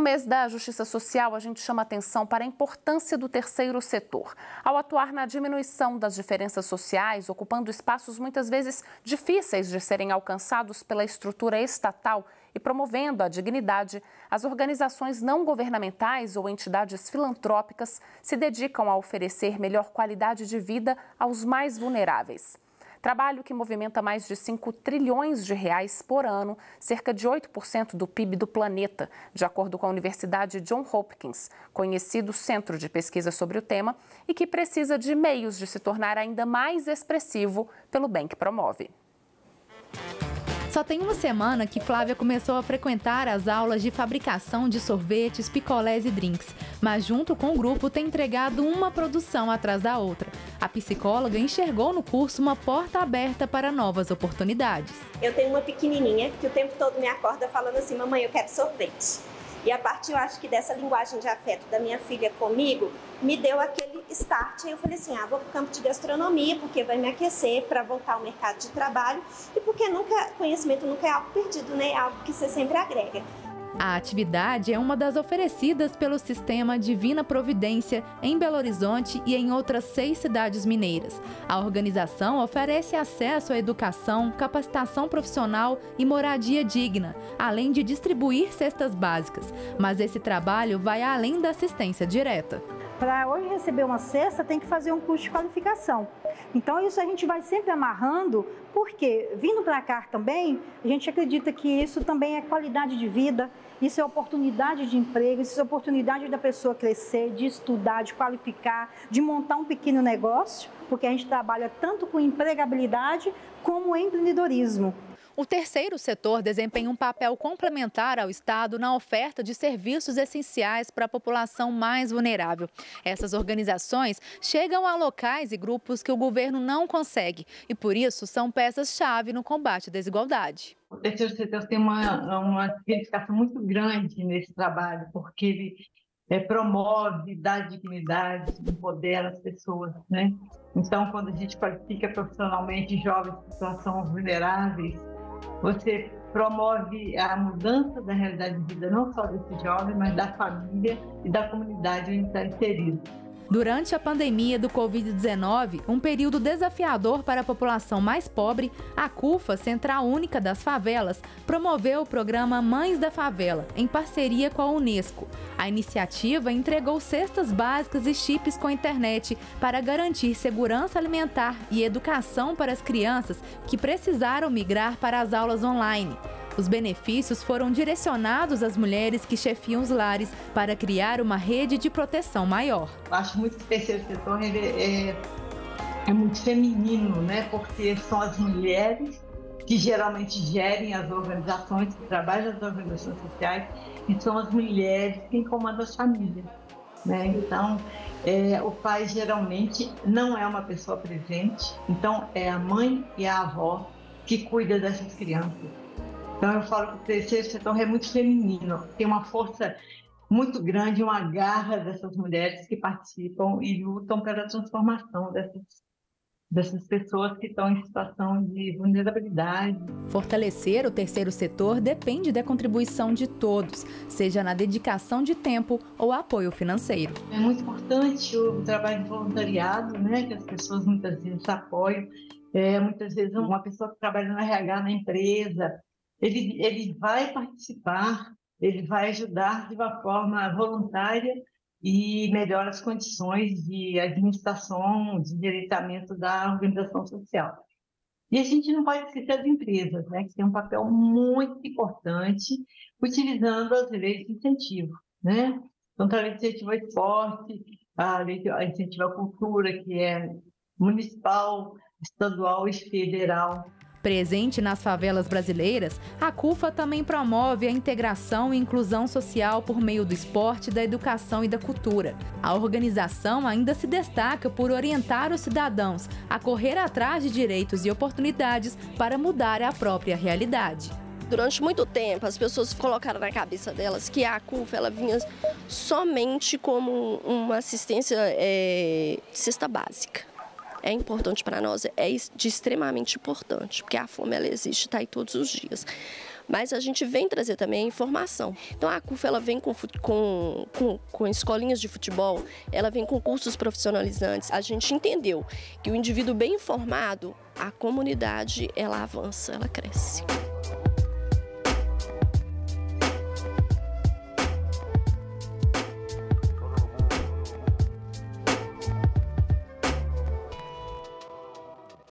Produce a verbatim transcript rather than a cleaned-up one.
mês da Justiça Social, a gente chama atenção para a importância do terceiro setor. Ao atuar na diminuição das diferenças sociais, ocupando espaços muitas vezes difíceis de serem alcançados pela estrutura estatal e promovendo a dignidade, as organizações não governamentais ou entidades filantrópicas se dedicam a oferecer melhor qualidade de vida aos mais vulneráveis. Trabalho que movimenta mais de cinco trilhões de reais por ano, cerca de oito por cento do P I B do planeta, de acordo com a Universidade Johns Hopkins, conhecido centro de pesquisa sobre o tema, e que precisa de meios de se tornar ainda mais expressivo pelo bem que promove. Só tem uma semana que Flávia começou a frequentar as aulas de fabricação de sorvetes, picolés e drinks, mas junto com o grupo tem entregado uma produção atrás da outra. A psicóloga enxergou no curso uma porta aberta para novas oportunidades. Eu tenho uma pequenininha que o tempo todo me acorda falando assim: mamãe, eu quero sorvete. E a partir, eu acho que dessa linguagem de afeto da minha filha comigo, me deu aquele start. Aí eu falei assim, ah, vou para o campo de gastronomia, porque vai me aquecer para voltar ao mercado de trabalho. E porque nunca, conhecimento nunca é algo perdido, né? É algo que você sempre agrega. A atividade é uma das oferecidas pelo Sistema Divina Providência em Belo Horizonte e em outras seis cidades mineiras. A organização oferece acesso à educação, capacitação profissional e moradia digna, além de distribuir cestas básicas. Mas esse trabalho vai além da assistência direta. Para hoje receber uma cesta, tem que fazer um curso de qualificação. Então, isso a gente vai sempre amarrando, porque vindo para cá também, a gente acredita que isso também é qualidade de vida, isso é oportunidade de emprego, isso é oportunidade da pessoa crescer, de estudar, de qualificar, de montar um pequeno negócio, porque a gente trabalha tanto com empregabilidade como empreendedorismo. O terceiro setor desempenha um papel complementar ao Estado na oferta de serviços essenciais para a população mais vulnerável. Essas organizações chegam a locais e grupos que o governo não consegue e, por isso, são peças-chave no combate à desigualdade. O terceiro setor tem uma, uma significação muito grande nesse trabalho, porque ele é, promove, dá dignidade, empodera as pessoas, né? Então, quando a gente qualifica profissionalmente jovens em situação vulneráveis, você promove a mudança da realidade de vida não só desse jovem, mas da família e da comunidade onde está inserido. Durante a pandemia do Covid dezenove, um período desafiador para a população mais pobre, a CUFA, Central Única das Favelas, promoveu o programa Mães da Favela, em parceria com a Unesco. A iniciativa entregou cestas básicas e chips com a internet para garantir segurança alimentar e educação para as crianças que precisaram migrar para as aulas online. Os benefícios foram direcionados às mulheres que chefiam os lares para criar uma rede de proteção maior. Eu acho muito que o terceiro setor ele é, é muito feminino, né? Porque são as mulheres que geralmente gerem as organizações, que trabalham nas organizações sociais, e são as mulheres que comandam as famílias, né? Então, é, o pai geralmente não é uma pessoa presente, então é a mãe e a avó que cuida dessas crianças. Então, eu falo que o terceiro setor é muito feminino, tem uma força muito grande, uma garra dessas mulheres que participam e lutam pela transformação dessas, dessas pessoas que estão em situação de vulnerabilidade. Fortalecer o terceiro setor depende da contribuição de todos, seja na dedicação de tempo ou apoio financeiro. É muito importante o trabalho de voluntariado, né, que as pessoas muitas vezes apoiam. É, muitas vezes uma pessoa que trabalha no R H na empresa, Ele, ele vai participar, ele vai ajudar de uma forma voluntária e melhora as condições de administração, de endireitamento da organização social. E a gente não pode esquecer as empresas, né, que tem um papel muito importante utilizando as leis de incentivo, né? Então, a lei de incentivo ao esporte, a lei de incentivo à cultura, que é municipal, estadual e federal. Presente nas favelas brasileiras, a CUFA também promove a integração e inclusão social por meio do esporte, da educação e da cultura. A organização ainda se destaca por orientar os cidadãos a correr atrás de direitos e oportunidades para mudar a própria realidade. Durante muito tempo, as pessoas colocaram na cabeça delas que a CUFA ela vinha somente como uma assistência é, de cesta básica. É importante para nós, é de extremamente importante, porque a fome ela existe, está aí todos os dias. mas a gente vem trazer também a informação. Então a CUFA ela vem com, com, com, com escolinhas de futebol, ela vem com cursos profissionalizantes. A gente entendeu que o indivíduo bem informado, a comunidade ela avança, ela cresce.